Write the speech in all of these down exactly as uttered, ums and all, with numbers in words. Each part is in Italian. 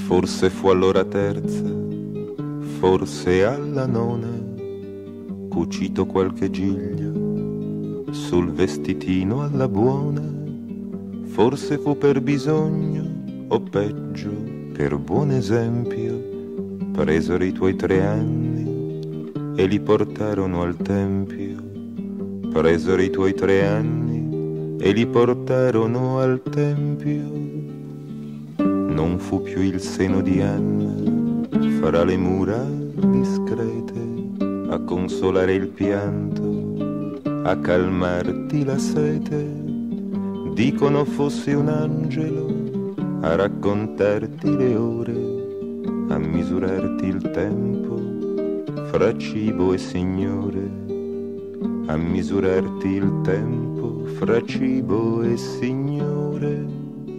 Forse fu all'ora terza, forse alla nona, cucito qualche giglio sul vestitino alla buona. Forse fu per bisogno o peggio per buon esempio, presero i tuoi tre anni e li portarono al tempio. Presero i tuoi tre anni e li portarono al tempio. Non fu più il seno di Anna fra le mura discrete a consolare il pianto, a calmarti la sete. Dicono fosse un angelo a raccontarti le ore, a misurarti il tempo fra cibo e signore, a misurarti il tempo fra cibo e signore.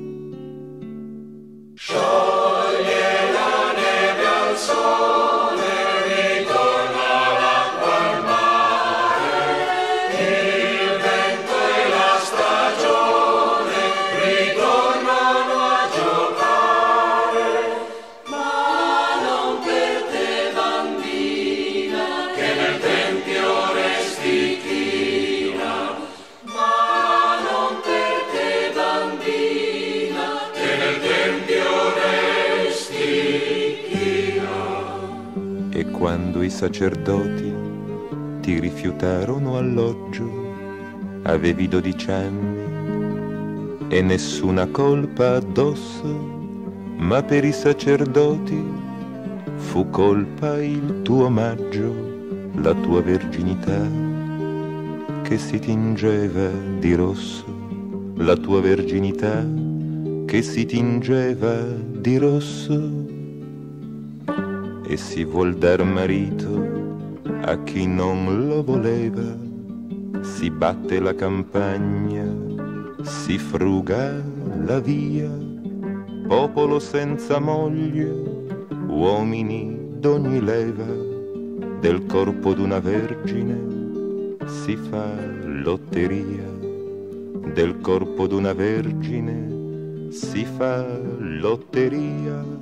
Scioglie la neve al sole, ritorna l'acqua al mare, il vento e la stagione ritornano a giocare, ma non per te bambina, che nel tempio resti china, ma non per te bambina, che nel tempio E quando i sacerdoti ti rifiutarono alloggio, avevi dodici anni e nessuna colpa addosso, ma per i sacerdoti fu colpa il tuo omaggio, la tua verginità che si tingeva di rosso, la tua verginità che si tingeva di rosso. E si vuol dar marito a chi non lo voleva, si batte la campagna, si fruga la via, popolo senza moglie, uomini d'ogni leva, del corpo d'una vergine si fa lotteria, del corpo d'una vergine si fa lotteria.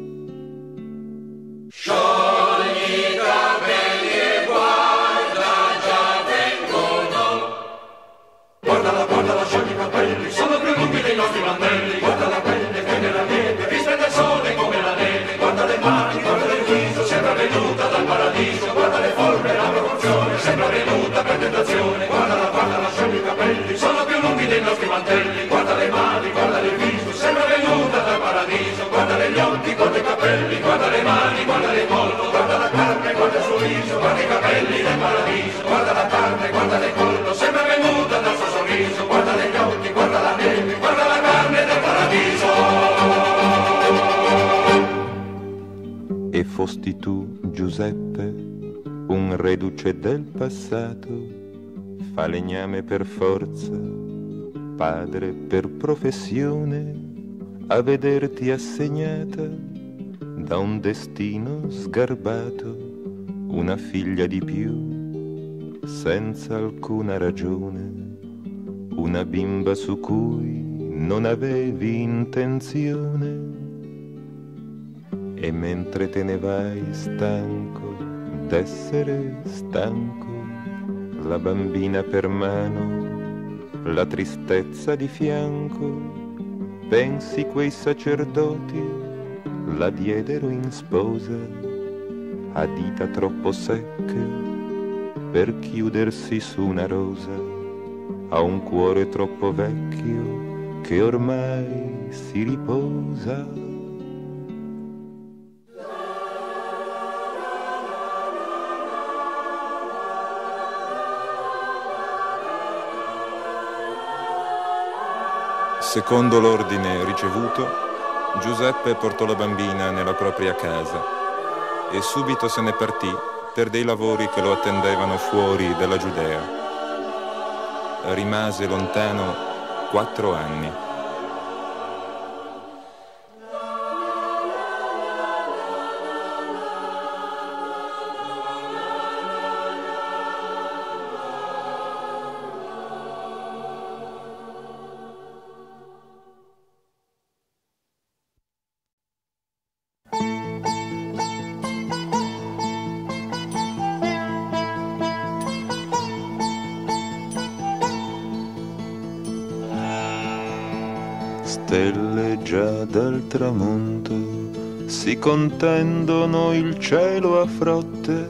Sciogli i capelli e guarda, già vengono. Guardala, guardala, sciogli i capelli, sono più lunghi dei nostri mantelli. Guarda la pelle che nella neve, vista del sole come la neve. Guarda le mani, guarda il viso, sembra venuta dal paradiso. Guarda le forme, la proporzione, sembra venuta per tentazione. Guardala, guardala, sciogli i capelli, sono più lunghi dei nostri mantelli. Guarda le mani, guarda il viso, sembra venuta dal paradiso. Guarda gli occhi, guarda i capelli, guarda le mani, guarda il collo, guarda la carne, guarda il suo viso, guarda i capelli del paradiso, guarda la carne, guarda il collo, sembra venuta dal suo sorriso, guarda gli occhi, guarda la neve, guarda la carne del paradiso. E fosti tu, Giuseppe, un reduce del passato, falegname per forza, padre per professione, a vederti assegnata da un destino sgarbato, una figlia di più, senza alcuna ragione, una bimba su cui non avevi intenzione. E mentre te ne vai stanco d'essere stanco, la bambina per mano, la tristezza di fianco, pensi quei sacerdoti la diedero in sposa a dita troppo secche per chiudersi su una rosa, a un cuore troppo vecchio che ormai si riposa. Secondo l'ordine ricevuto, Giuseppe portò la bambina nella propria casa e subito se ne partì per dei lavori che lo attendevano fuori dalla Giudea. Rimase lontano quattro anni. stelle già dal tramonto si contendono il cielo a frotte,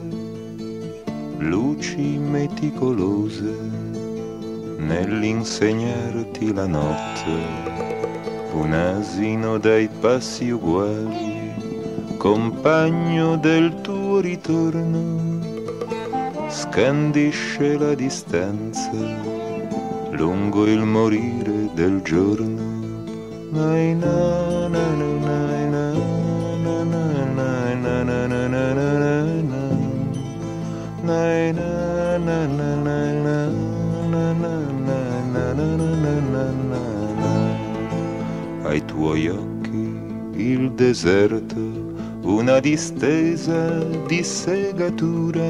luci meticolose nell'insegnarti la notte. Un asino dai passi uguali, compagno del tuo ritorno, scandisce la distanza lungo il morire del giorno. Nai na na na na na na na na na na na na na. Nai na na na na na na na na na na na. Ai tuoi occhi il deserto, una distesa di segatura,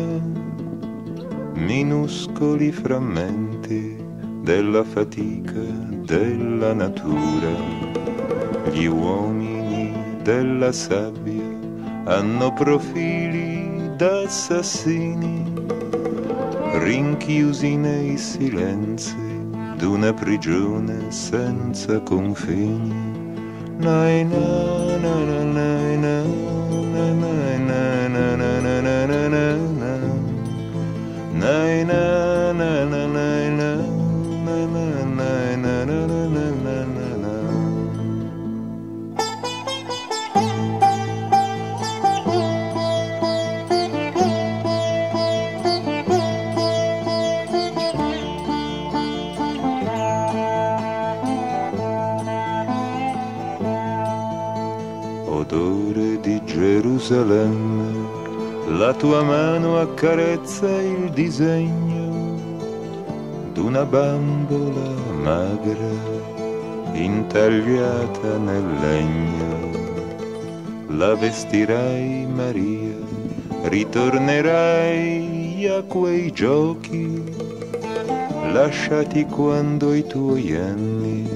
minuscoli frammenti della fatica della natura. Gli uomini della sabbia hanno profili da assassini, rinchiusi nei silenzi d'una prigione senza confini. Nai na na na na na na na na na na na na na na na. Nai na na na na na na na na na na na na na. Odore di Gerusalemme, la tua mano accarezza il disegno d'una bambola magra intagliata nel legno. La vestirai Maria, ritornerai a quei giochi lasciati quando i tuoi anni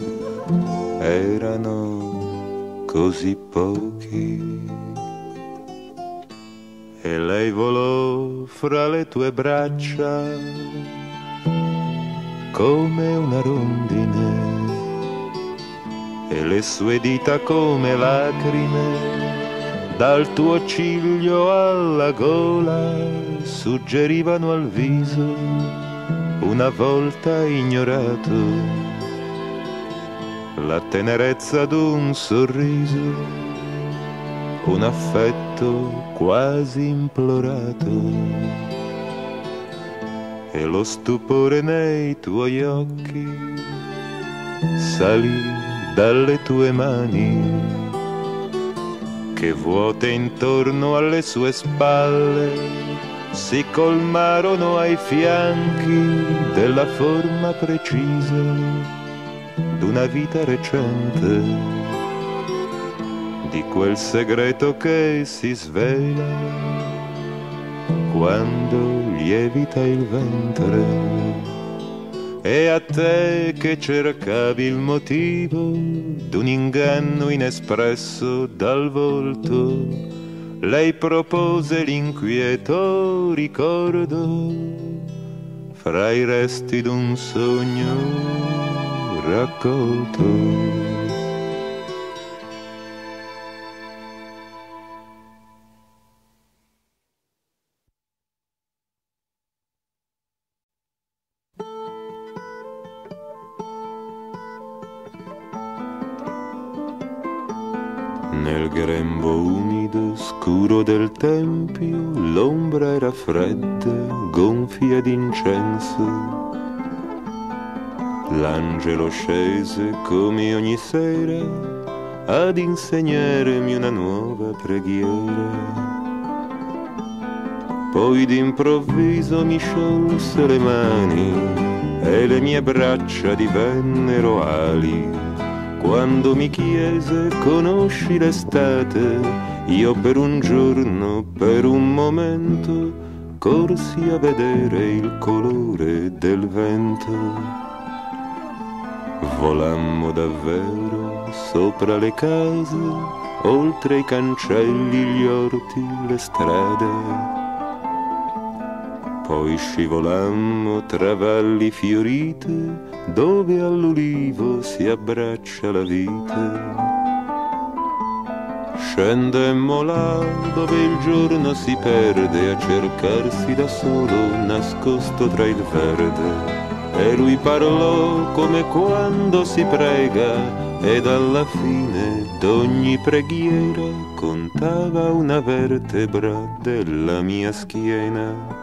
erano così pochi. E lei volò fra le tue braccia come una rondine, e le sue dita come lacrime dal tuo ciglio alla gola suggerivano al viso, una volta ignorato, la tenerezza d'un sorriso, un affetto quasi implorato, e lo stupore nei tuoi occhi salì dalle tue mani, che vuote intorno alle sue spalle si colmarono ai fianchi della forma precisa d'una vita recente, di quel segreto che si svela quando lievita il ventre. E a te che cercavi il motivo d'un inganno inespresso dal volto, lei propose l'inquieto ricordo fra i resti d'un sogno raccolto. Nel grembo umido, scuro del tempio, l'ombra era fredda, gonfia d'incenso. L'angelo scese come ogni sera ad insegnarmi una nuova preghiera. Poi d'improvviso mi sciolse le mani e le mie braccia divennero ali. Quando mi chiese conosci l'estate, io per un giorno, per un momento, corsi a vedere il colore del vento. Volammo davvero sopra le case, oltre i cancelli, gli orti, le strade. Poi scivolammo tra valli fiorite dove all'ulivo si abbraccia la vite. Scendemmo là dove il giorno si perde a cercarsi da solo nascosto tra il verde. E lui parlò come quando si prega ed alla fine d'ogni preghiera contava una vertebra della mia schiena.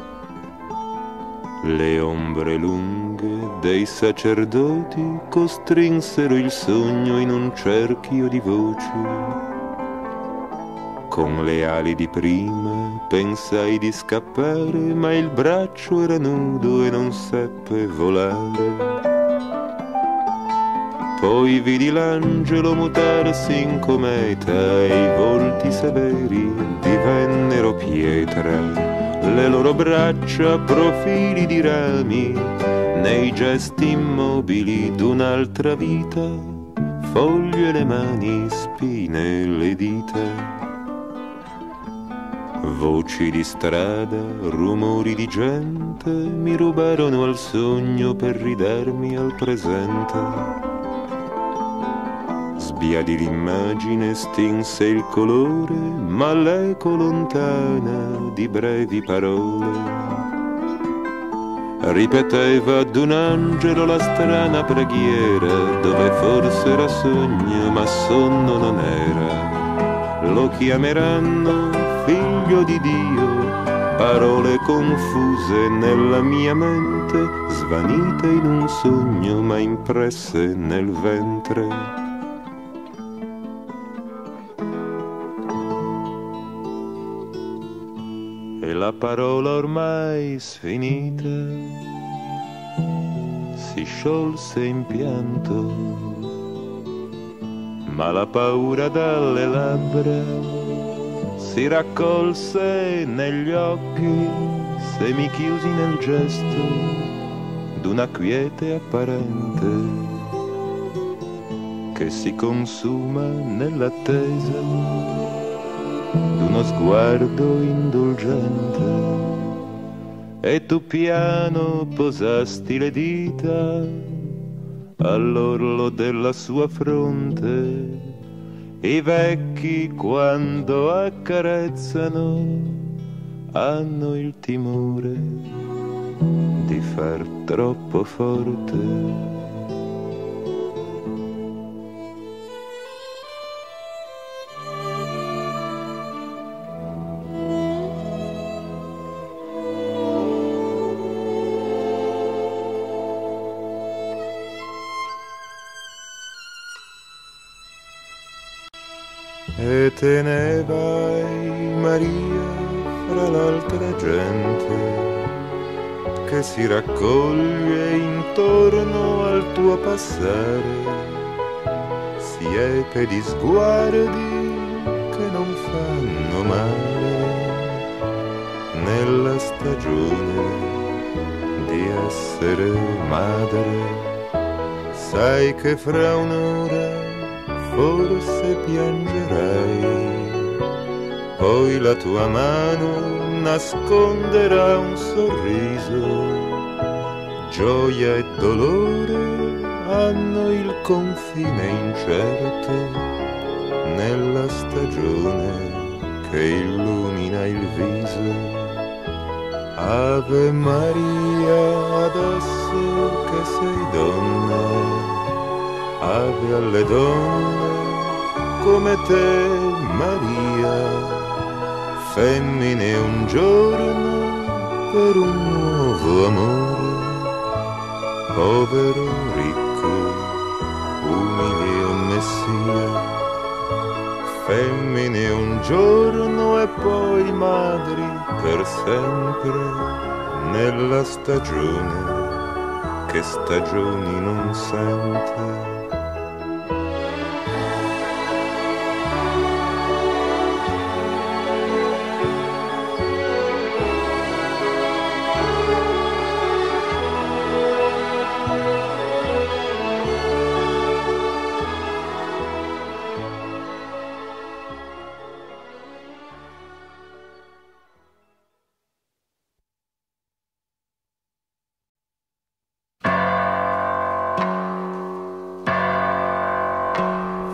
Le ombre lunghe dei sacerdoti costrinsero il sogno in un cerchio di voci. Con le ali di prima pensai di scappare, ma il braccio era nudo e non seppe volare. Poi vidi l'angelo mutarsi in cometa e i volti severi divennero pietra. Le loro braccia profili di rami, nei gesti immobili d'un'altra vita, foglie le mani, spine le dita. Voci di strada, rumori di gente mi rubarono al sogno per ridarmi al presente. Sbiadì l'immagine, stinse il colore, ma l'eco lontana di brevi parole ripeteva ad un angelo la strana preghiera, dove forse era sogno ma sonno non era. Lo chiameranno figlio di Dio, parole confuse nella mia mente, svanite in un sogno ma impresse nel ventre. E la parola ormai sfinita si sciolse in pianto, ma la paura dalle labbra si raccolse negli occhi, se mi chiusi nel gesto d'una quiete apparente che si consuma nell'attesa d'uno sguardo indulgente. E tu piano posasti le dita all'orlo della sua fronte. I vecchi quando accarezzano hanno il timore di far troppo forte. E te ne vai, Maria, fra l'altra gente che si raccoglie intorno al tuo passare, siepe di sguardi che non fanno male nella stagione di essere madre. Sai che fra un'ora forse piangerai, poi la tua mano nasconderà un sorriso. Gioia e dolore hanno il confine incerto nella stagione che illumina il viso. Ave Maria, adesso che sei donna, ave alle donne come te, Maria, femmine un giorno per un nuovo amore, povero, ricco, umile o messia, femmine un giorno e poi madri per sempre, nella stagione che stagioni non sente.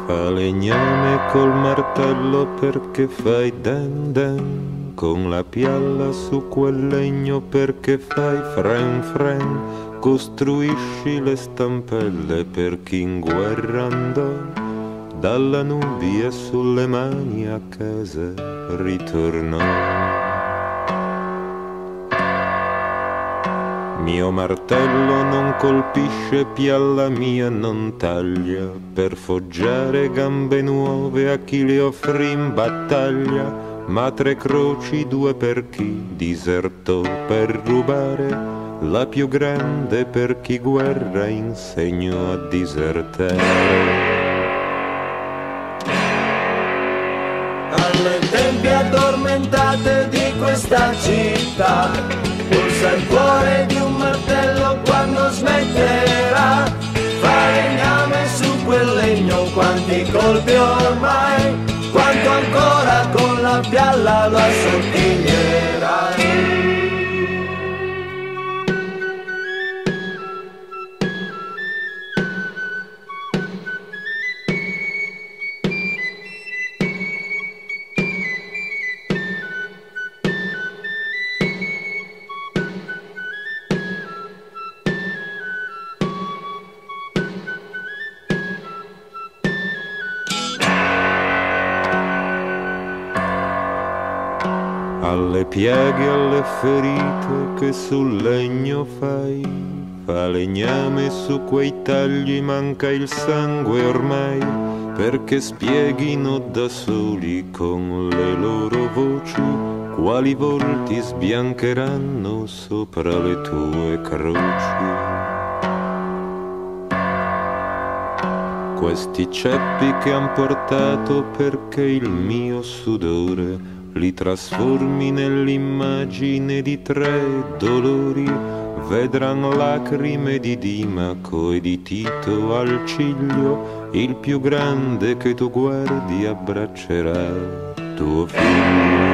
Falegname col martello perché fai den den, con la pialla su quel legno perché fai fren fren, costruisci le stampelle per chi in guerra andò, dalla Nubia sulle mani a casa ritornò. Mio martello non colpisce, pialla mia non taglia, per foggiare gambe nuove a chi le offrì in battaglia, ma tre croci due per chi disertò per rubare, la più grande per chi guerra insegnò a disertare. Alle tempie addormentate di questa città pulsa il cuore di un martello quando smetterà. Falegname su quel legno, quanti colpi ormai, quanto ancora con la pialla lo assottiglierai. Alle piaghe, alle ferite che sul legno fai, falegname su quei tagli, manca il sangue ormai, perché spieghino da soli con le loro voci quali volti sbiancheranno sopra le tue croci. Questi ceppi che han portato perché il mio sudore li trasformi nell'immagine di tre dolori, vedran lacrime di Dimaco e di Tito al ciglio, il più grande che tu guardi abbraccerà tuo figlio.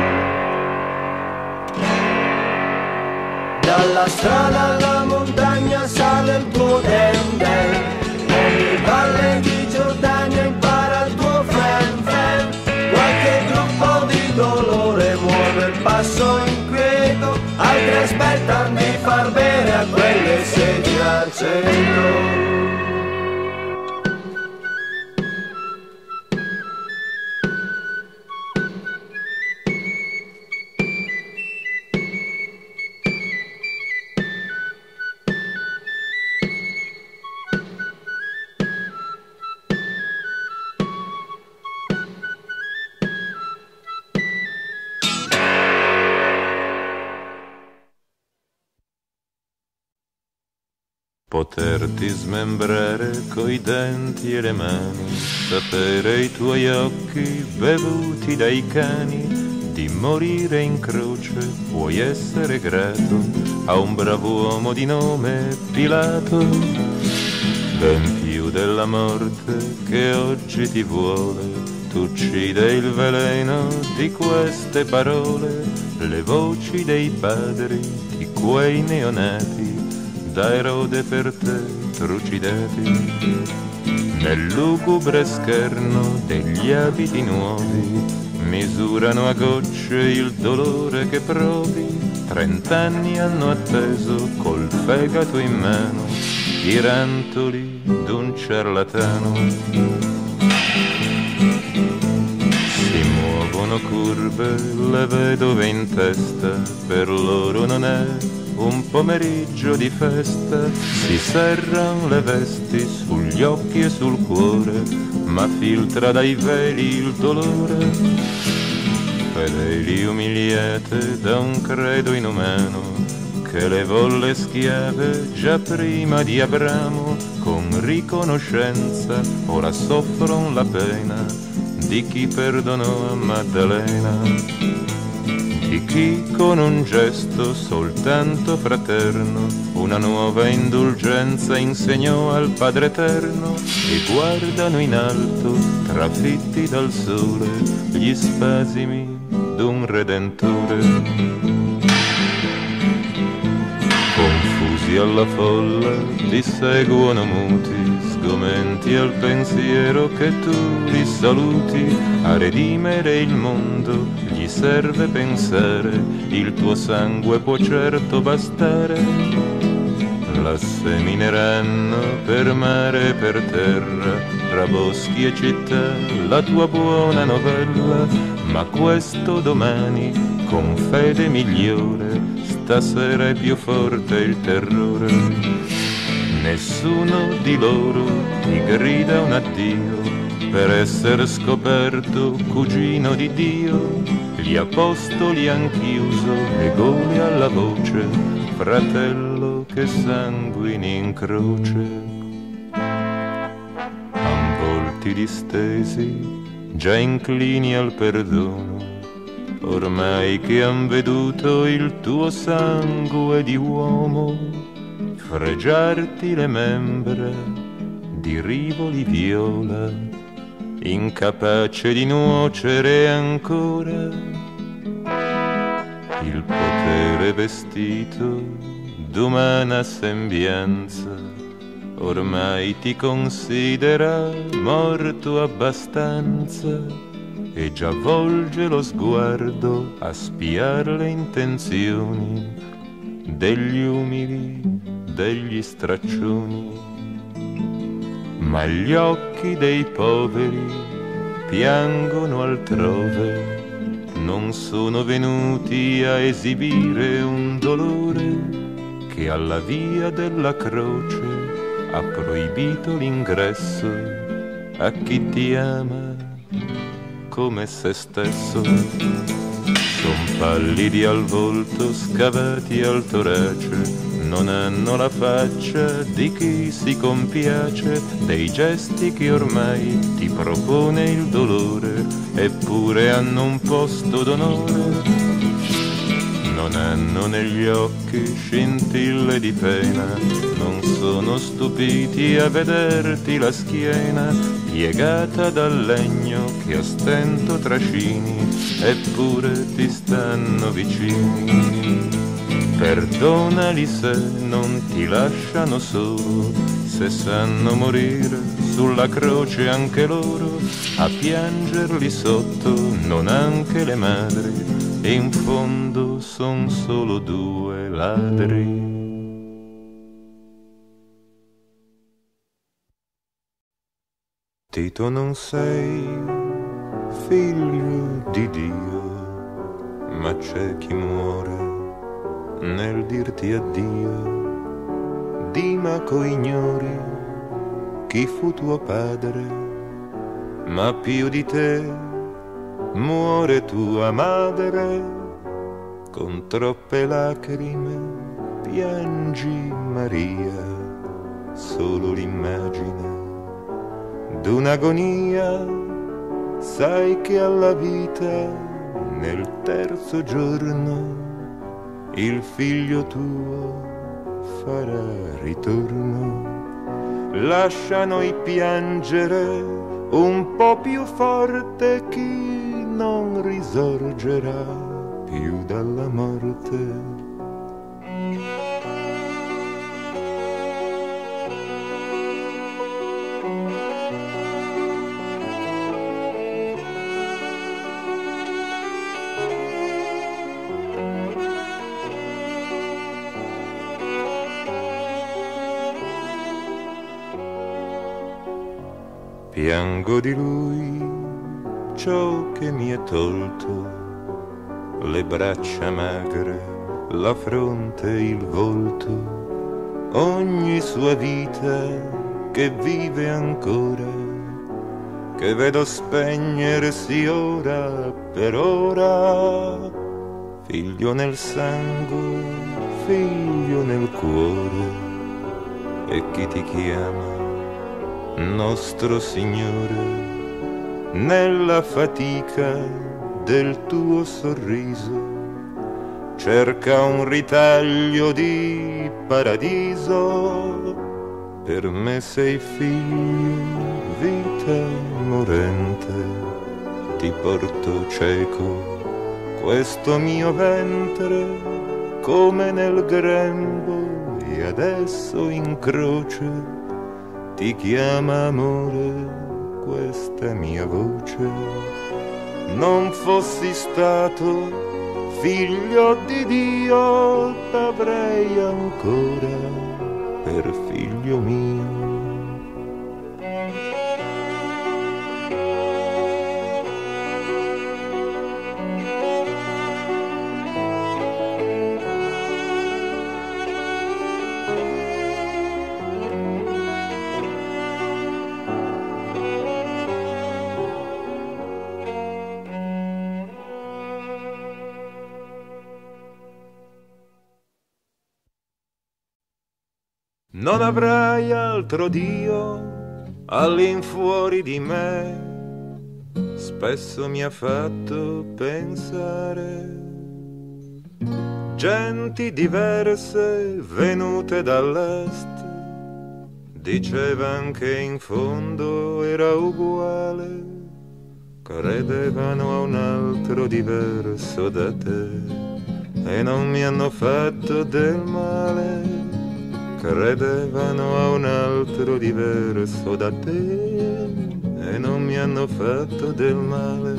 Dalla strada alla montagna sale il tuo den-den, ogni valle di Giordania impara il tuo fen-fen, qualche gruppo di dolore muove il passo inquieto, altri aspettano di far bene a quelle sedie al centro. Poterti smembrare coi denti e le mani, sapere i tuoi occhi bevuti dai cani, di morire in croce puoi essere grato a un brav'uomo di nome Pilato, ben più della morte che oggi ti vuole, tu uccide il veleno di queste parole, le voci dei padri di quei neonati, da Erode per te trucidati, nel lugubre scherno degli abiti nuovi, misurano a gocce il dolore che provi, trent'anni hanno atteso col fegato in mano, i rantoli d'un ciarlatano. Si muovono curve le vedove in testa, per loro non è un pomeriggio di festa, si serran le vesti sugli occhi e sul cuore, ma filtra dai veli il dolore. Fedeli umiliate da un credo inumano, che le volle schiave già prima di Abramo, con riconoscenza ora soffron la pena di chi perdonò a Maddalena, di chi con un gesto soltanto fraterno una nuova indulgenza insegnò al Padre Eterno, e guardano in alto, trafitti dal sole, gli spasimi d'un Redentore. Confusi così alla folla ti seguono muti, sgomenti al pensiero che tu li saluti. A redimere il mondo gli serve pensare, il tuo sangue può certo bastare. La semineranno per mare e per terra, tra boschi e città, la tua buona novella. Ma questo domani, con fede migliore, stasera è più forte il terrore. Nessuno di loro ti grida un addio per essere scoperto cugino di Dio. Gli apostoli han chiuso le gole alla voce, fratello che sanguini in croce. Han volti distesi, già inclini al perdono, ormai che han veduto il tuo sangue di uomo fregiarti le membra di rivoli viola, incapace di nuocere ancora. Il potere vestito d'umana sembianza ormai ti considera morto abbastanza e già volge lo sguardo a spiar le intenzioni degli umili, degli straccioni. Ma gli occhi dei poveri piangono altrove, non sono venuti a esibire un dolore che alla via della croce ha proibito l'ingresso a chi ti ama come se stesso. Son pallidi al volto, scavati al torace, non hanno la faccia di chi si compiace dei gesti che ormai ti propone il dolore, eppure hanno un posto d'onore. Non hanno negli occhi scintille di pena, non sono stupiti a vederti la schiena piegata dal legno che a stento trascini, eppure ti stanno vicini. Perdonali se non ti lasciano solo, se sanno morire sulla croce anche loro, a piangerli sotto non anche le madri, e in fondo son solo due ladri. Tito, non sei figlio di Dio, ma c'è chi muore nel dirti addio. Dimaco ignori chi fu tuo padre, ma più di te muore tua madre. Con troppe lacrime piangi Maria, solo l'immagine d'un'agonia. Sai che alla vita nel terzo giorno il figlio tuo farà ritorno. Lascia noi piangere un po' più forte chi non risorgerà più dalla morte. Piango di lui ciò che mi è tolto, le braccia magre, la fronte, il volto, ogni sua vita che vive ancora, che vedo spegnersi ora per ora. Figlio nel sangue, figlio nel cuore, e chi ti chiama nostro Signore, nella fatica del tuo sorriso cerca un ritaglio di paradiso. Per me sei figlio, vita morente, ti porto cieco questo mio ventre, come nel grembo, e adesso in croce ti chiama amore questa mia voce. Non fossi stato figlio di Dio, t'avrei ancora per figlio mio. Non avrai altro Dio all'infuori di me, spesso mi ha fatto pensare. Genti diverse venute dall'est dicevan che in fondo era uguale, credevano a un altro diverso da te e non mi hanno fatto del male. Credevano a un altro diverso da te e non mi hanno fatto del male.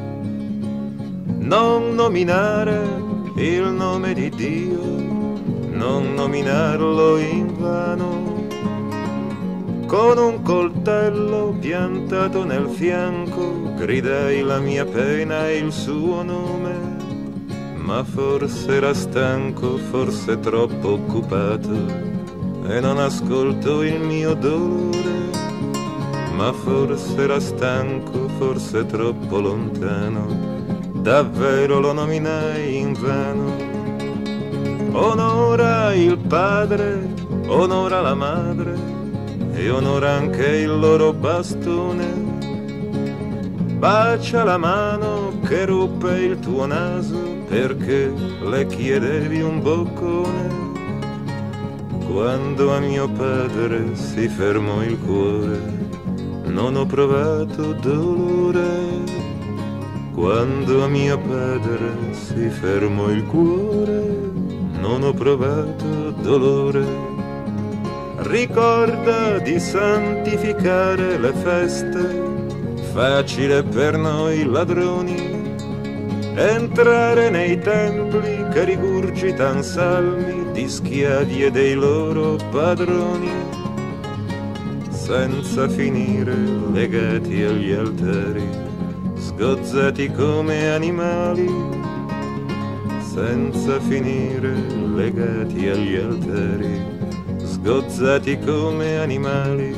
Non nominare il nome di Dio, non nominarlo in vano. Con un coltello piantato nel fianco gridai la mia pena e il suo nome, ma forse era stanco, forse troppo occupato e non ascolto il mio dolore, ma forse era stanco, forse troppo lontano, davvero lo nominai invano. Onora il padre, onora la madre e onora anche il loro bastone. Bacia la mano che ruppe il tuo naso perché le chiedevi un boccone. Quando a mio padre si fermò il cuore, non ho provato dolore. Quando a mio padre si fermò il cuore, non ho provato dolore. Ricorda di santificare le feste, facile per noi ladroni entrare nei templi che rigurgitan salmi di schiavi e dei loro padroni, senza finire legati agli altari, sgozzati come animali, senza finire legati agli altari, sgozzati come animali.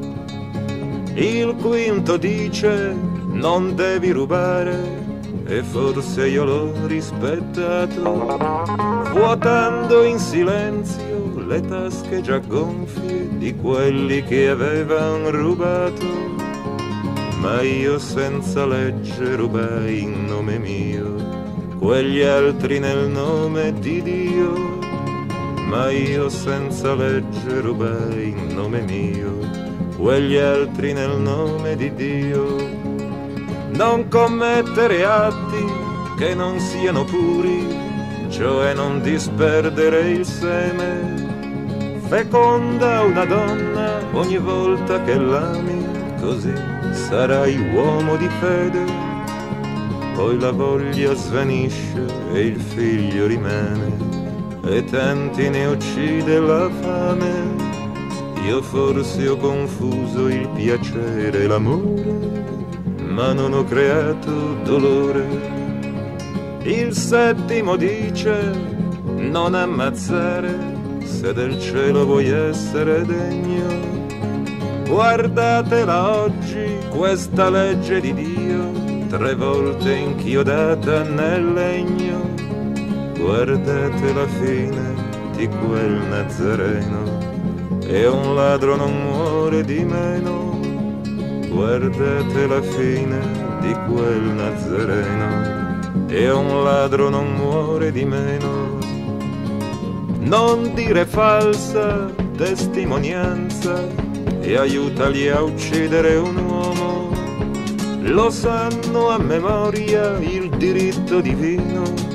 Il quinto dice non devi rubare, e forse io l'ho rispettato, vuotando in silenzio le tasche già gonfie di quelli che avevan rubato. Ma io senza legge rubai in nome mio, quegli altri nel nome di Dio. Ma io senza legge rubai in nome mio, quegli altri nel nome di Dio. Non commettere atti che non siano puri, cioè non disperdere il seme. Feconda una donna ogni volta che l'ami, così sarai uomo di fede. Poi la voglia svanisce e il figlio rimane, e tanti ne uccide la fame. Io forse ho confuso il piacere e l'amore, ma non ho creato dolore. Il settimo dice non ammazzare se del cielo vuoi essere degno. Guardatela oggi questa legge di Dio, tre volte inchiodata nel legno. Guardate la fine di quel Nazareno, e un ladro non muore di meno. Guardate la fine di quel Nazareno, e un ladro non muore di meno. Non dire falsa testimonianza e aiutali a uccidere un uomo. Lo sanno a memoria il diritto divino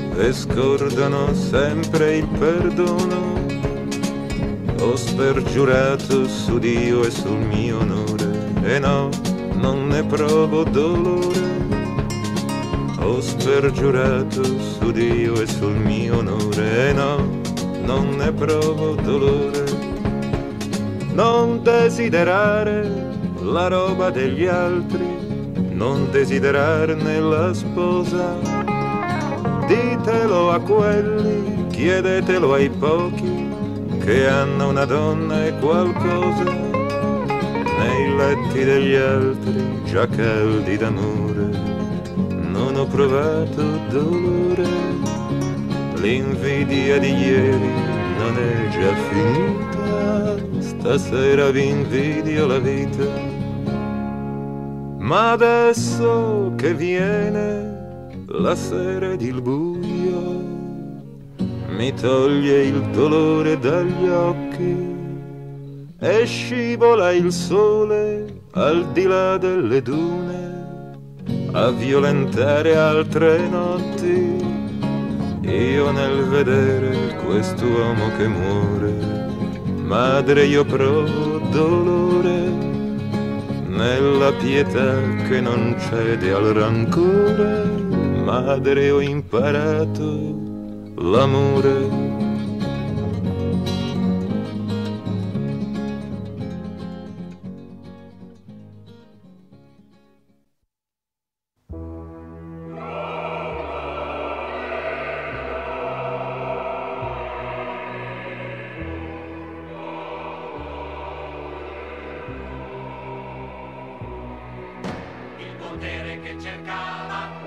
e scordano sempre il perdono. Ho spergiurato su Dio e sul mio onore, e no, non ne provo dolore. Ho spergiurato su Dio e sul mio onore, e no, non ne provo dolore. Non desiderare la roba degli altri, non desiderarne la sposa. Ditelo a quelli, chiedetelo ai pochi, che hanno una donna e qualcosa. Nei letti degli altri, già caldi d'amore, non ho provato dolore. L'invidia di ieri non è già finita, stasera vi invidio la vita. Ma adesso che viene la sera ed il buio, mi toglie il dolore dagli occhi e scivola il sole al di là delle dune a violentare altre notti. Io nel vedere quest'uomo che muore, madre, io provo dolore, nella pietà che non cede al rancore. Madre, ho imparato l'amore. Che cercava